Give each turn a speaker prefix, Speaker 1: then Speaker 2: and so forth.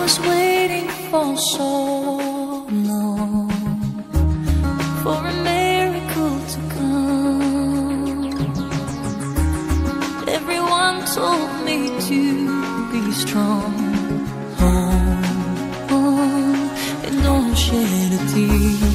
Speaker 1: was waiting for so long for a miracle to come. Everyone told me to be strong, and don't shed a tear.